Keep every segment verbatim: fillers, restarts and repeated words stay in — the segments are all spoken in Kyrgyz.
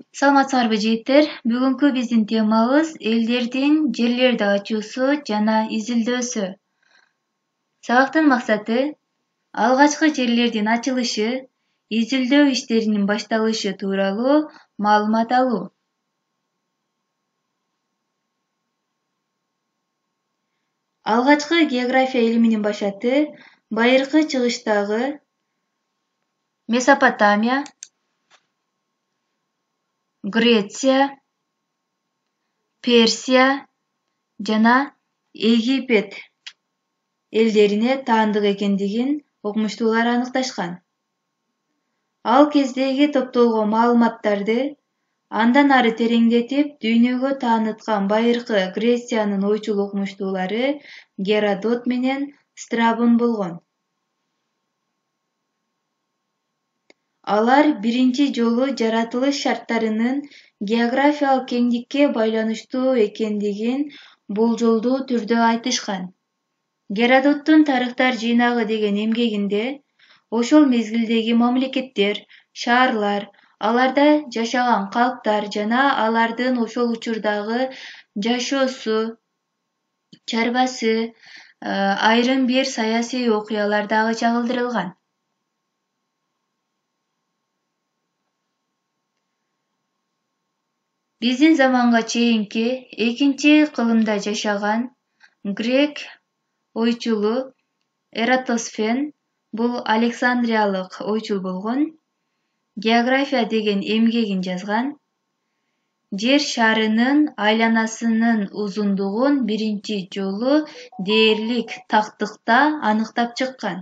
Саламатсыздарбы жигиттер? Бүгүнкү биздин темабыз элдердин жерлерди ачуусу жана изилдөөсү. Сабактын максаты алгачкы жерлердин ачылышы, изилдөө иштеринин башталышы тууралуу маалымат алуу. Алгачкы география илиминин башаты байыркы чыгыштагы Месопотамия, Греция, Персия жана Египет элдерине таандык экендигин окумуштуулар аныкташкан. Ал кездеги топтолгон маалыматтарды андан ары тереңдетип дүйнөгө тааныткан байыркы Грециянын ойчул окумуштуулары Геродот менен Страбон болгон. Алар биринчи жолу жаратылыш шарттарынын географиялык кеңдикке байланыштуу экендигин болжолдуу түрдө айтышкан. Геродоттун Тарыхтар жыйнагы деген эмгегинде ошол мезгилдеги мамлекеттер, шаарлар, аларда жашаган калктар жана алардын ошол учурдагы жашоосу, чарбасы, айрым бир саясий окуялар дагы чагылдырылган. Биздин заманга чейинки экинчи кылымда жашаган грек ойчулу Эратосфен, бул Александриялык ойчул болгон, география деген эмгегин жазган. Жер шарынын айланасынын узундугун биринчи жолу дээрлик тактыкта аныктап чыккан.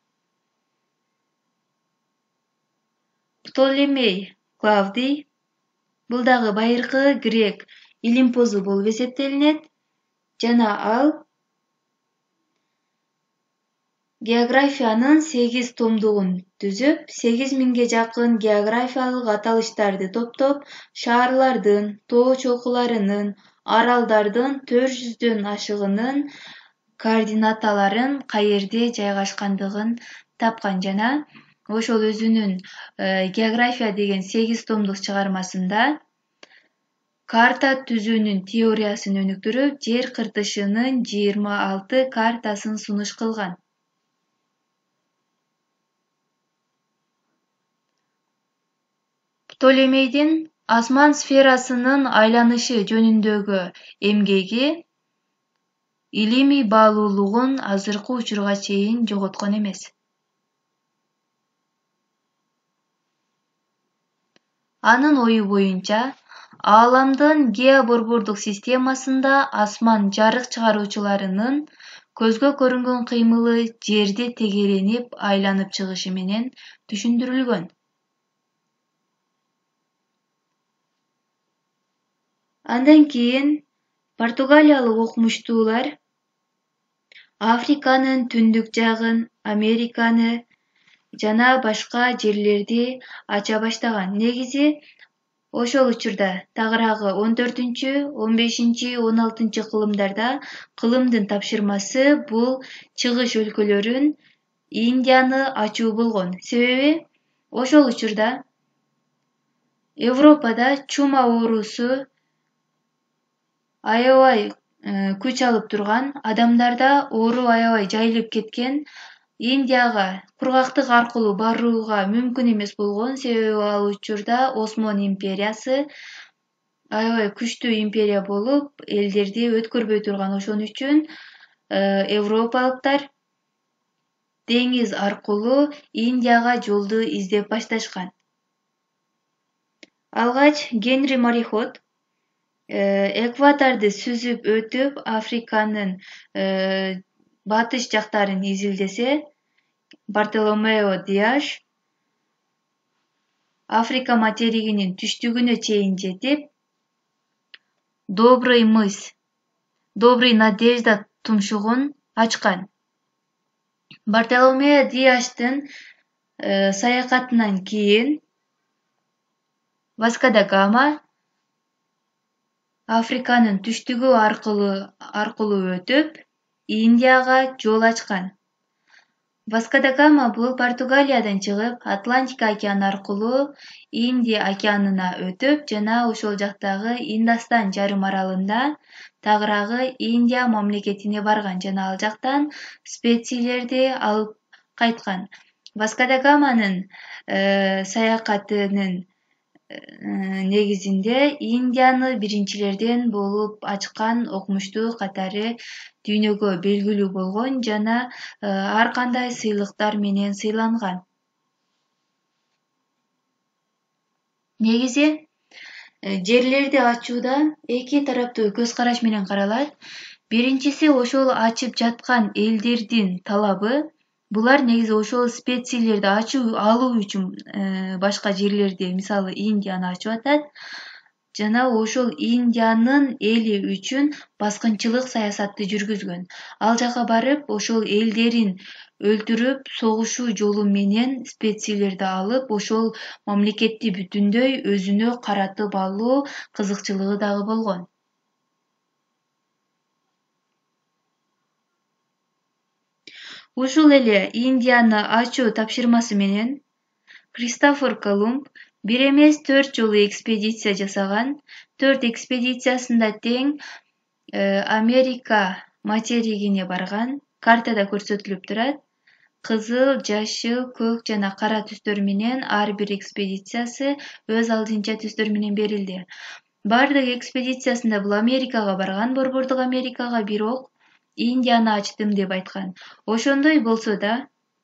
Птолемей Клавдий, бул дагы байыркы грек илимпозу болуп эсептелинет жана ал географиянын сегиз томдугун түзүп, сегиз миңге жакын географиялык аталыштарды топтоп, шаарлардын, тоо чокуларынын, аралдардын төрт жүздөн ашыгынын координаталарын каерде жайгашкандыгын тапкан жана ошол өзүнүн география деген сегиз томдук чыгармасында карта түзүүнүн теориясын өнүктүрүп, жер кыртышынын жыйырма алты картасын сунуш кылган. Птолемейдин асман сферасынын айланышы жөнүндөгү эмгеги илимий баалуулугун азыркы учурга чейин жоготкон эмес. Анын ою боюнча, ааламдын геоборбордук системасында асман жарык чыгаруучуларынын көзгө көрүнгөн кыймылы жерди тегеренип айланып чыгышы менен түшүндүрүлгөн. Андан кийин португалиялык окумуштуулар Африканын түндүк жагын, Американы жана башка жерлерди ача баштаган. Негизи ошол учурда тагыраагы он төртүнчү, он бешинчи, он алтынчы кылымдарда кылымдын тапшырмасы бул чыгыш өлкөлөрүн Индияны ачуу болгон. Себеби ошол учурда Европада чума оорусу аябай күч алып турган, адамдарда оору аябай жайылып кеткен. Индияга кургактык аркылуу барууга мүмкүн эмес болгон, себеби ал учурда Осмон империясы аябай күчтүү империя болуп, элдерди өткөрбөй турган. Ошон үчүн европалыктар деңиз аркылуу Индияга жолду издеп башташкан. Алгач Генри мореход экваторду сүзүп өтүп Африканын батыш жактарын изилдесе, Бартоломео Диаш Африка материгинин түштүгүнө чейин жетип, Добрый мыс, Добрый Надежда тумшугун ачкан. Бартоломео Диаштын саякатынан кийин Васко да Гама Африканын түштүгү аркылуу өтүп, Индияга жол ачкан. Васко да Гама бул Португалиядан чыгып, Атлантика океаны аркылуу Индия океанына өтүп, жана ошол жактагы Индостан жарым аралында тагыраагы Индия мамлекетине барган жана ал жактан специялерди алып кайткан. Васко да Гаманын саякатынын негизинде Индияны биринчилерден болуп ачкан окумуштуу катары дүйнөгө белгилүү болгон жана ар кандай сыйлыктар менен сыйланган. Негизи жерлерди ачууда эки тараптуу көз караш менен каралат. Биринчиси ошол ачып жаткан элдердин талабы. Булар негизи ошол специялерди ачуу алуу үчүн башка жерлерди, мисалы Индияны ачып атат. Жана ошол Индиянын эли үчүн баскынчылык саясатты жүргүзгөн. Ал жака барып, ошол элдерин өлтүрүп, согушуу жолу менен специялерди алып, ошол мамлекетти бүтүндөй өзүнө каратып алуу кызыкчылыгы дагы болгон. Ушул эле Индияны ачуу тапшырмасы менен Кристофор Колумб бир эмес төрт жолу экспедиция жасаган. Төрт экспедициясында тең Америка материгине барган. Картада көрсөтүлүп турат. Кызыл, жашыл, көк жана кара түстөр менен ар бир экспедициясы өз алдынча түстөр менен берилди. Бардык экспедициясында бул Америкага барган, Борбордук Америкага, бирок Индияны ачтым деп айткан. Ошондой болсо да,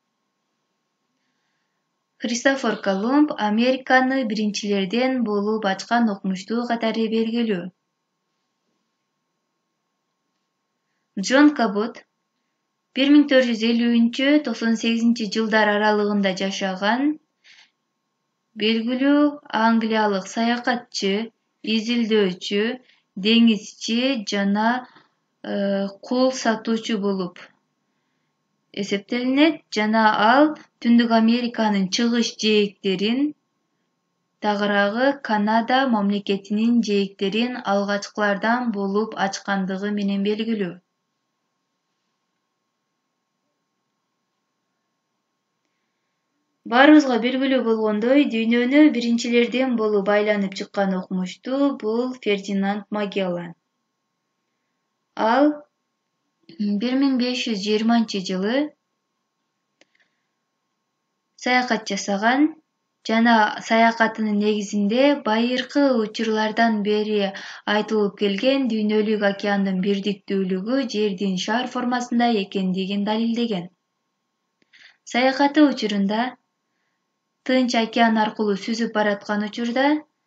Кристофор Колумб Американы биринчилерден болуп ачкан окумуштуу катары белгилүү. Джон Кабот бир миң төрт жүз элүүнчү — токсон сегизинчи жылдар аралыгында жашаган белгилүү англиялык саякатчы, изилдөөчү, деңизчи жана кул сатуучу болуп эсептелинет жана ал Түндүк Американын чыгыш жээктерин, тагыраагы Канада мамлекетинин жээктерин алгачкылардан болуп ачкандыгы менен белгилүү. Баарыбызга белгилүү болгондой, дүйнөнү биринчилерден болуп айланып чыккан окумуштуу бул Фердинанд Магеллан. Ал бир миң беш жүз жыйырманчы жылы саякат жасаган жана саякатынын негизинде байыркы учурлардан бери айтылып келген дүйнөлүк океандын бирдиктүүлүгү жердин шар формасында экендигин далилдеген. Саякаты учурунда Тынч океан аркылуу сүзүп бараткан учурда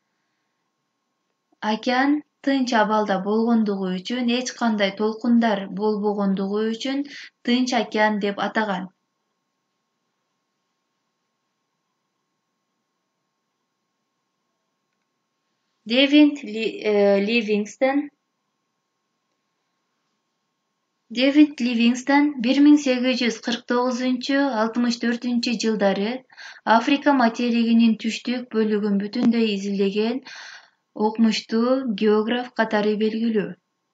океан тынч абалда болгондугу үчүн, эч кандай толкундар болбогондугу үчүн Тынч океан деп атаган. Дэвид Ливингстон Дэвид Ливингстон бир миң сегиз жүз кырк тогузунчу — алтымыш төртүнчү жылдары Африка материгинин түштүк бөлүгүн бүтүндөй изилдеген окумуштуу географ катары белгилүү.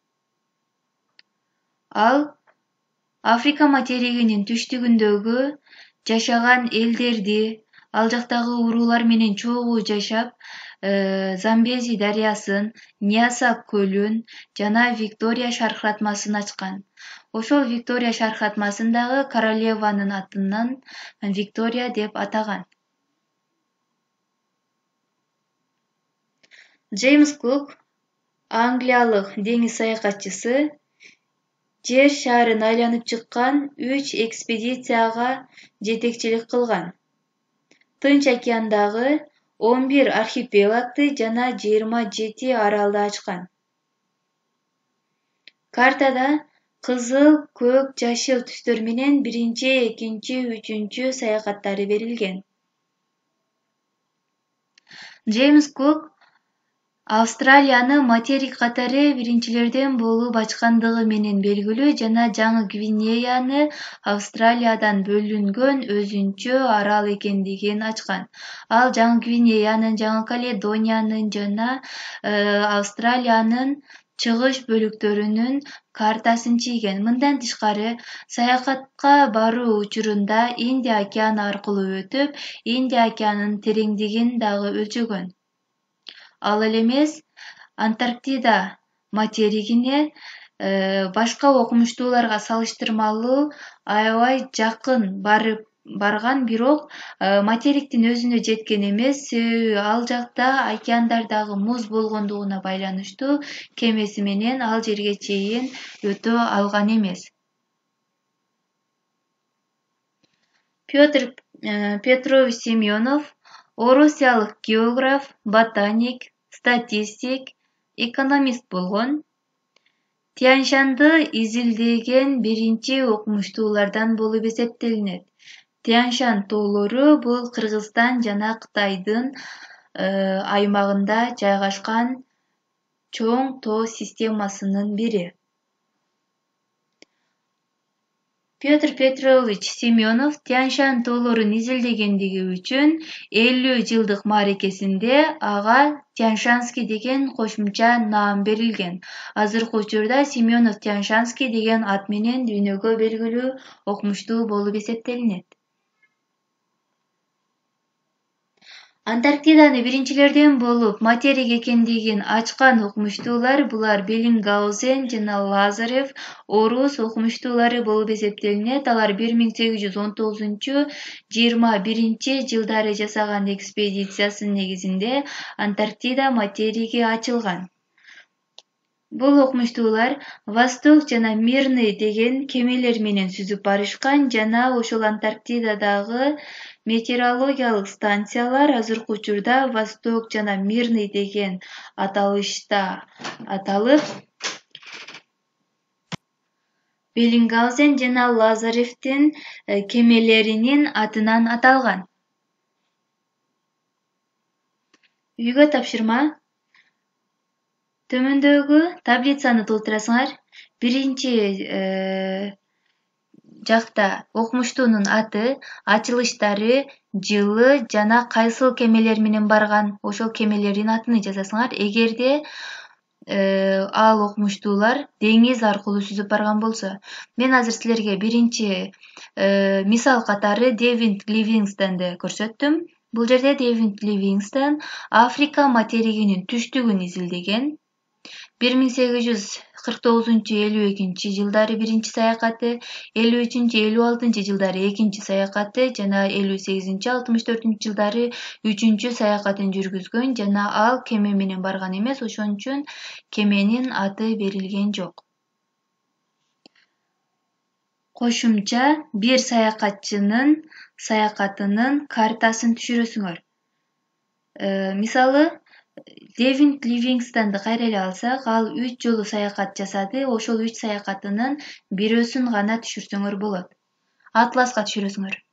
Ал Африка материгинин түштүгүндөгү жашаган элдерди, ал жактагы уруулар менен чогуу жашап, Замбези дарыясын, Ньяса көлүн жана Виктория шаркыратмасын ачкан. Ошол Виктория шаркыратмасын дагы королеванын атынан Виктория деп атаган. Джеймс Кук, англиялык деңиз саякатчысы, жер шарын айланып чыккан үч экспедицияга жетекчилик кылган. Тынч океандагы он бир архипелагды жана жыйырма жети аралды ачкан. Картада кызыл, көк, жашыл түстөр менен биринчи, экинчи, үчүнчү саякаттары берилген. Джеймс Кук Австралияны материк катары биринчилерден болуп ачкандыгы менен белгилүү жана Жаңы Гвинеяны Австралиядан бөлүнгөн өзүнчө арал экендигин ачкан. Ал Жаңы Гвинеянын, Жаңы Каледониянын жана Австралиянын чыгыш бөлүктөрүнүн картасын чийген. Мындан тышкары, саякатка баруу учурунда Индия океаны аркылуу өтүп, Индия океанынын тереңдигин дагы өлчөгөн. Ал эле эмес, Антарктида материгине башка окумуштууларга салыштырмалуу аябай жакын барып барган, бирок материктин өзүнө жеткен эмес, себеби ал жакта океандардагы муз болгондугуна байланыштуу кемеси менен ал жерге чейин өтө алган эмес. Петр Петрович Семенов орусиялык географ, ботаник, статистик, экономист болгон. Тянь-Шанды изилдеген биринчи окумуштуулардан болуп эсептелинет. Тянь-Шань тоолору бул Кыргызстан жана Кытайдын аймагында жайгашкан чоң тоо системасынын бири. Петр Петрович Семенов Тянь-Шань тоолорун изилдегендиги үчүн элүү жылдык мааракесинде ага Тянь-Шанский деген кошумча наам берилген. Азыркы учурда Семенов Тянь-Шанский деген ат менен дүйнөгө белгилүү окумуштуу болуп эсептелинет. Антарктиданы биринчилерден болуп материк экендигин ачкан окумуштуулар булар Беллингаузен жана Лазарев орус окумуштуулары болуп эсептелинет. Алар бир миң сегиз жүз он тогузунчу жыйырма биринчи жылдары жасаган экспедициясынын негизинде Антарктида материги ачылган. Бул окумуштуулар Восток жана Мирный деген кемелер менен сүзүп барышкан жана ошол Антарктидадагы метеорологиялык станциялар азыркы учурда Восток жана Мирный деген аталышта аталып, Беллингаузен жана Лазаревдин кемелеринин атынан аталган. Үйгө тапшырма. Төмөндөгү таблицаны толтурасыңар. Биринчи жакта окумуштуунун аты, ачылыштары, жылы жана кайсыл кемелер менен барган, ошол кемелердин атын жазасыңар. Эгерде ал окумуштуулар деңиз аркылуу сүзүп барган болсо. Мен азыр силерге биринчи мисал катары Дэвид Ливингстонду көрсөттүм. Бул жерде Дэвид Ливингстон Африка материгинин түштүгүн изилдеген. бир миң сегиз жүз кырк тогузунчу элүү экинчи жылдары биринчи саякаты, элүү үчүнчү элүү алтынчы жылдары экинчи саякаты жана элүү сегизинчи алтымыш төртүнчү жылдары үчүнчү саякатын жүргүзгөн жана ал кеме менен барган эмес, ошон үчүн кеменин аты берилген жок. Кошумча бир саякатчынын саякатынын картасын түшүрөсүңөр. Мисалы, Дэвид Ливингстонду кайра эле алсак, ал үч жолу саякат жасады. Ошол үч саякатынын бирөөсүн гана түшүрсөңөр болот. Атласка түшүрөсүңөр.